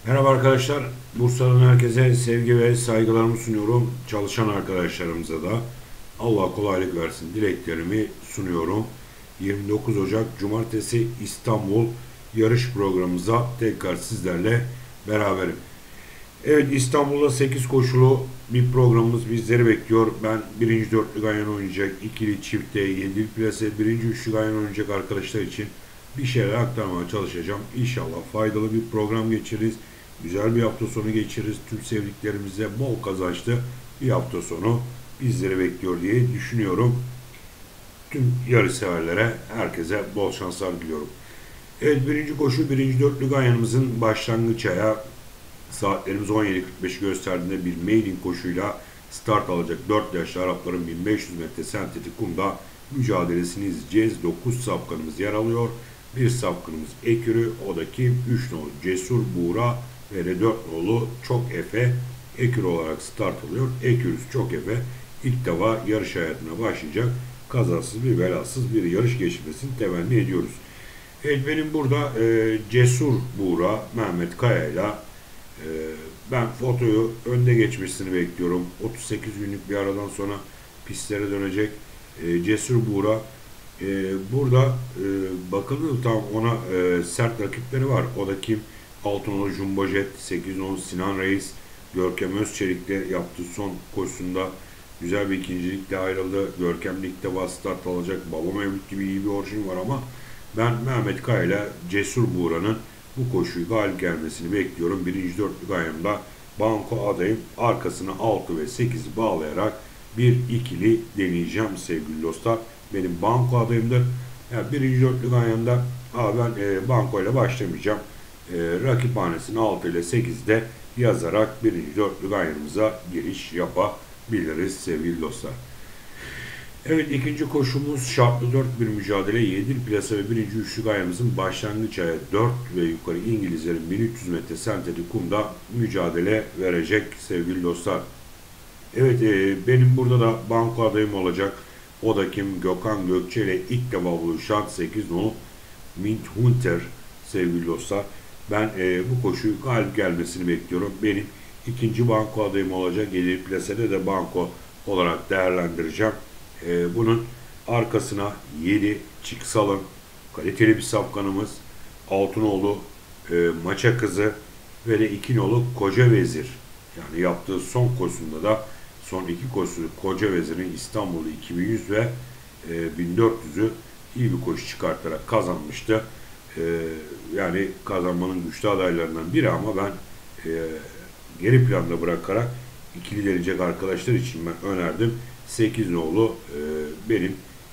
Merhaba arkadaşlar. Bursa'dan herkese sevgi ve saygılarımı sunuyorum. Çalışan arkadaşlarımıza da Allah kolaylık versin dileklerimi sunuyorum. 29 Ocak Cumartesi İstanbul yarış programımıza tekrar sizlerle beraberim. Evet, İstanbul'da 8 koşulu bir programımız bizleri bekliyor. Ben birinci dörtlü ganyan oynayacak, ikili çifte, yedili plase, birinci üçlü ganyan oynayacak arkadaşlar için bir şeyler aktarmaya çalışacağım. İnşallah faydalı bir program geçiririz. Güzel bir hafta sonu geçiririz. Tüm sevdiklerimize bol kazançlı bir hafta sonu bizleri bekliyor diye düşünüyorum. Tüm yarış severlere herkese bol şanslar diliyorum. Evet, birinci koşu birinci dörtlü ganyanımızın başlangıç ayağı. Saatlerimiz 17.45'i gösterdiğinde bir maiden koşuyla start alacak 4 yaşlı Arapların 1500 metre sentetik kumda mücadelesini izleyeceğiz. 9 safkanımız yer alıyor. Bir safkanımız Ekürü, o da kim? 3 nolu Cesur Buğra ve de 4 nolu Çok Efe Ekürü olarak start alıyor. Ekürüs Çok Efe ilk defa yarış hayatına başlayacak. Kazasız bir belasız bir yarış geçirmesini temenni ediyoruz. Evet, benim burada Cesur Buğra Mehmet Kaya ile ben fotoyu önde geçmesini bekliyorum. 38 günlük bir aradan sonra pistlere dönecek Cesur Buğra. Burada bakıldığı tam ona sert rakipleri var. O da kim? Altınoğlu Jumbo Jet, 8 Sinan Reis, Görkem Özçelik'te yaptığı son koşusunda güzel bir ikincilikle ayrıldı. Görkem ligde start alacak. Baba Mevlüt gibi iyi bir orijin var ama ben Mehmet Kaya ile Cesur Buğra'nın bu koşuyu galip gelmesini bekliyorum. Birinci dörtlük ayağımda banko adayım. Arkasına 6 ve 8'i bağlayarak bir ikili deneyeceğim sevgili dostlar. Benim banko adayımdır. Yani birinci dörtlük ayağımda ben banko ile başlamayacağım. Rakiphanesini 6 ile 8'de yazarak birinci dörtlük ayağımıza giriş yapabiliriz sevgili dostlar. Evet, ikinci koşumuz şartlı 4 bir mücadele. 7 plasa ve birinci üçlük ayağımızın başlangıç ayağı 4 ve yukarı İngilizlerin 1300 metre sentetik kumda mücadele verecek sevgili dostlar. Evet, benim burada da banko adayım olacak. O da kim? Gökhan Gökçe ile ilk defa buluşan 8 nolu Mint Hunter sevgili dostlar. Ben bu koşuyu galip gelmesini bekliyorum. Benim ikinci banko adayım olacak. 7 plasede de banko olarak değerlendireceğim. Bunun arkasına 7 Çıksal'ın kaliteli bir safkanımız, Altınoğlu Maça Kızı ve de 2 nolu Koca Vezir. Yani yaptığı son koşusunda da son iki koşusu Koca Vezir'in İstanbul'u 2100 ve 1400'ü iyi bir koşu çıkartarak kazanmıştı. Yani kazanmanın güçlü adaylarından biri ama ben geri planda bırakarak ikili gelecek arkadaşlar için ben önerdim. 8 nolu benim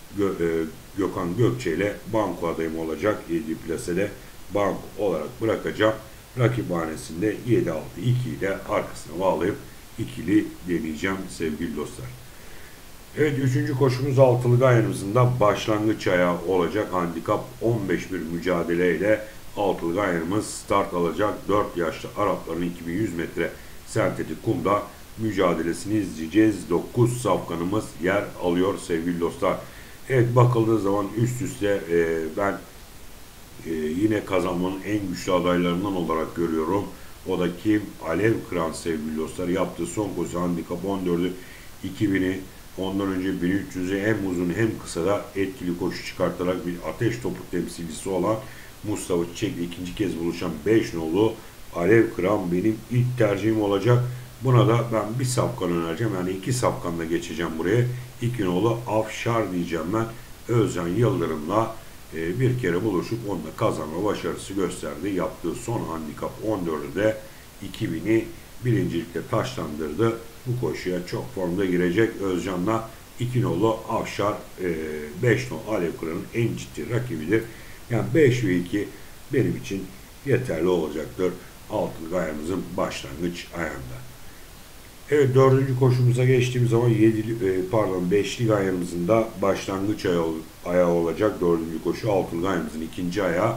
Gökhan Gökçe ile banko adayım olacak. 7 plasede banko olarak bırakacağım. Rakiphanesinde 7-6-2 ile arkasına bağlayıp ikili deneyeceğim sevgili dostlar. Evet, üçüncü koşumuz altılı ganyanımızın da başlangıç ayağı olacak. Handikap 15 bir mücadeleyle altılı ganyanımız start alacak. 4 yaşlı Arapların 2100 metre sentetik kumda mücadelesini izleyeceğiz. 9 safkanımız yer alıyor sevgili dostlar. Evet, bakıldığı zaman üst üste ben yine kazanmanın en güçlü adaylarından olarak görüyorum. O da kim? Alev Kıran sevgili dostlar. Yaptığı son koşu handikap 14'ü 2000'i ondan önce 1300'ü hem uzun hem kısa da etkili koşu çıkartarak bir ateş topu temsilcisi olan Mustafa Çiçek'le ikinci kez buluşan 5 nolu Alev Kıran benim ilk tercihim olacak. Buna da ben bir safkan önereceğim. Yani 2 safkanla geçeceğim buraya. 2 nolu Afşar diyeceğim ben. Özcan Yıldırım'la bir kere buluşup onunla kazanma başarısı gösterdi. Yaptığı son handikap 14'ü de 2000'i birincilikle taşlandırdı. Bu koşuya çok formda girecek Özcan'la 2 nolu Afşar 5 nolu Alev Kıran'ın en ciddi rakibidir. Yani 5 ve 2 benim için yeterli olacaktır. Altılı ayağımızın başlangıç ayağında. Evet, dördüncü koşumuza geçtiğimiz zaman 5'li ayağımızın da başlangıç ayağı olacak. Dördüncü koşu altılı ayağımızın ikinci ayağı.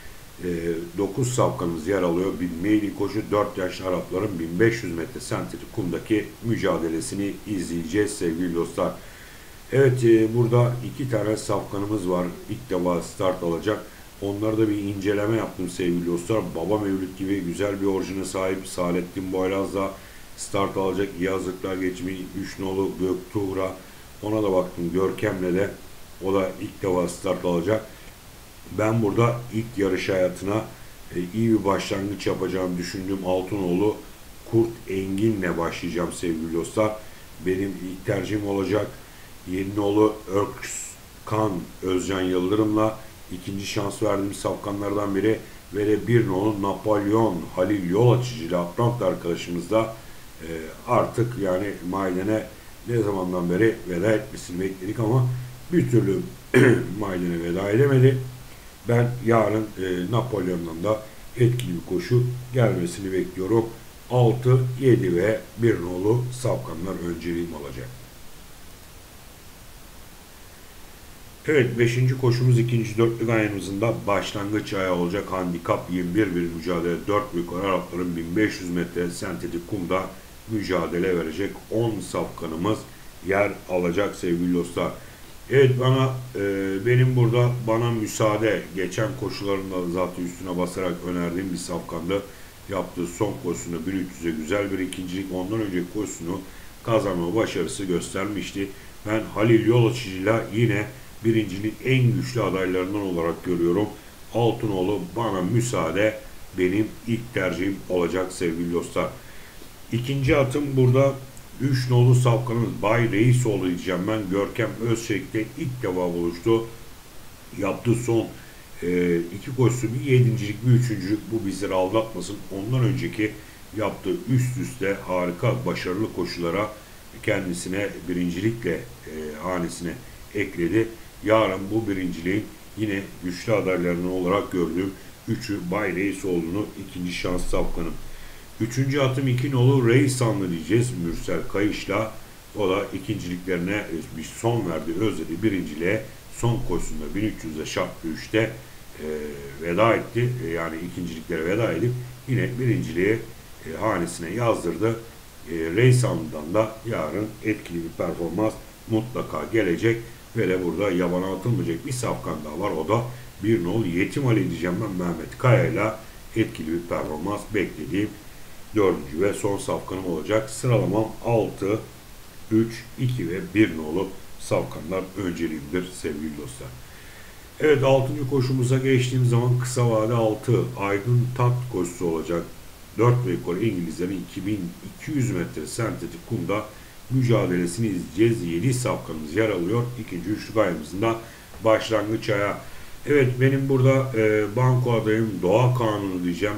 9 safkanımız yer alıyor. Bir meyli koşu 4 yaşlı Arapların 1500 metre sentetik kumdaki mücadelesini izleyeceğiz sevgili dostlar. Evet, burada 2 tane safkanımız var. İlk defa start alacak. Onları da bir inceleme yaptım sevgili dostlar. Baba Mevlüt gibi güzel bir orijine sahip Saadettin Boylaz'la start alacak. İyi hazırlıklar geçmeyi 3 nolu Göktuğra. Ona da baktım. Görkem'le de o da ilk defa start alacak. Ben burada ilk yarış hayatına iyi bir başlangıç yapacağımı düşündüğüm Altınoğlu Kurt Engin'le başlayacağım sevgili dostlar. Benim ilk tercihim olacak. Yeninoğlu Örkskan Özcan Yıldırım'la ikinci şans verdiğim safkanlardan biri ve de bir nolu Napolyon Halil Yol Açıcı'yla Aprant arkadaşımız da artık yani mailene ne zamandan beri veda etmesini bekledik ama bir türlü mailene veda edemedi. Ben yarın Napolyon'dan da etkili bir koşu gelmesini bekliyorum. 6, 7 ve 1 nolu safkanlar önceliğim olacak. Evet, 5. koşumuz 2. dörtlük ayımızın da başlangıç ayağı olacak. Handikap 21 bir mücadele. 4 büyük Arapların 1500 metre sentetik kumda mücadele verecek 10 safkanımız yer alacak sevgili dostlar. Evet, benim burada bana müsaade geçen koşularında zaten üstüne basarak önerdiğim bir safkandı. Yaptığı son koşusunda 1300'e güzel bir ikincilik, ondan önceki koşusunu kazanma başarısı göstermişti. Ben Halil Yol Açıcı'yla yine birincinin en güçlü adaylarından olarak görüyorum. Altınoğlu bana müsaade, benim ilk tercihim olacak sevgili dostlar. İkinci atım burada 3 nolu safkanın Bay Reisoğlu diyeceğim ben. Görkem Özçelik'te ilk defa buluştu. Yaptığı son iki koşusu bir yedincilik bir üçüncülük, bu bizleri aldatmasın. Ondan önceki yaptığı üst üste harika başarılı koşulara kendisine birincilikle hanesine ekledi. Yarın bu birinciliğin yine güçlü adaylarından olarak gördüğüm 3'ü Bay Reisoğlu'nu ikinci şans safkanım. Üçüncü atım 2 nolu Reysanlı diyeceğiz. Mürsel Kayış'la o da ikinciliklerine bir son verdi. Özledi birinciliğe son koşusunda 1300'de şartlı 3'te veda etti. Yani ikinciliklere veda edip yine birinciliğe hanesine yazdırdı. Reysanlı'dan da yarın etkili bir performans mutlaka gelecek ve de burada yabana atılmayacak bir safkan daha var. O da bir nol Yetim Ali diyeceğim ben, Mehmet Kaya'yla etkili bir performans beklediğim dördüncü ve son safkanım olacak. Sıralamam 6, 3, 2 ve 1 nolu safkanlar önceliğimdir sevgili dostlar. Evet, 6. koşumuza geçtiğim zaman kısa vade 6 Aydın Tat koşusu olacak. 4 ve yukarı İngilizlerin 2200 metre sentetik kumda mücadelesini izleyeceğiz. 7 safkanımız yer alıyor. İkinci üçlük ayımızın da başlangıç ayağı. Evet, benim burada banko adayım Doğa Kanunu diyeceğim.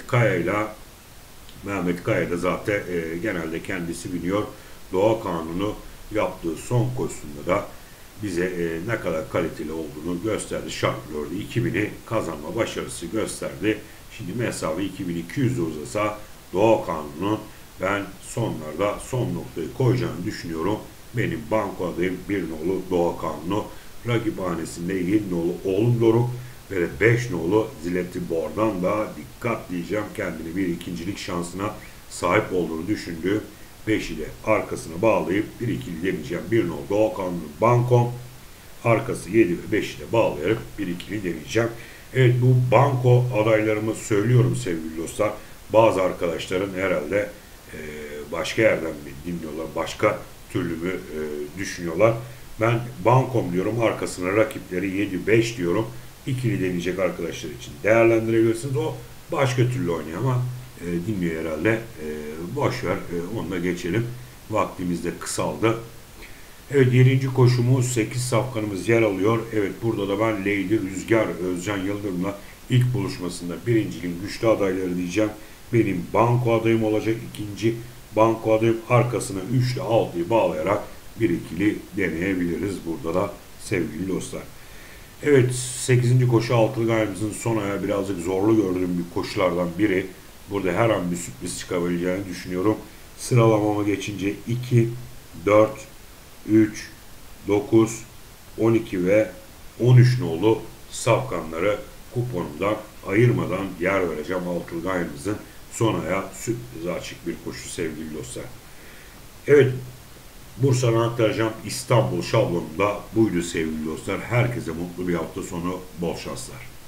Mehmet Kaya da zaten genelde kendisi biliyor. Doğa Kanunu yaptığı son koşusunda da bize ne kadar kaliteli olduğunu gösterdi. Şartlörde 2000'i kazanma başarısı gösterdi. Şimdi mesafe 2200 uzasa Doğa Kanunu'nun ben sonlarda son noktayı koyacağını düşünüyorum. Benim banko adayım 1 nolu Doğa Kanunu. Rakiphanesinde 7 nolu Oğlum Doruk ve 5 nolu Zileti Bor'dan da dikkat diyeceğim. Kendini bir ikincilik şansına sahip olduğunu düşündüğüm 5'i de arkasına bağlayıp bir ikili deneyeceğim. 1 nolu Doğa Kanunu bankom. Arkası 7 ve 5'i de bağlayarak bir ikili deneyeceğim. Evet, bu banko adaylarımı söylüyorum sevgili dostlar. Bazı arkadaşların herhalde başka yerden mi dinliyorlar, başka türlü mü düşünüyorlar. Ben bankom diyorum, arkasına rakipleri 7-5 diyorum. İkili deneyecek arkadaşlar için değerlendirebilirsiniz. O başka türlü oynuyor ama dinliyor herhalde. Boş ver, onu da geçelim. Vaktimiz de kısaldı. Evet, 7. koşumuz 8 safkanımız yer alıyor. Evet, burada da ben Leyli Rüzgar Özcan Yıldırım'la ilk buluşmasında birinciliğin güçlü adayları diyeceğim. Benim banko adayım olacak. İkinci banko adayım, arkasına 3 ile 6'yı bağlayarak bir ikili deneyebiliriz burada da sevgili dostlar. Evet, 8. koşu altılık ayımızın son ayağı, birazcık zorlu gördüğüm bir koşulardan biri. Burada her an bir sürpriz çıkabileceğini düşünüyorum. Sıralamama geçince 2, 4, 3, 9, 12 ve 13 nolu safkanları kuponumdan ayırmadan yer vereceğim. Altılık ayımızın son ayağı sürprize açık bir koşu sevgili dostlar. Evet, Bursa'dan aktaracağım İstanbul şablonunda buydu sevgili dostlar. Herkese mutlu bir hafta sonu, bol şanslar.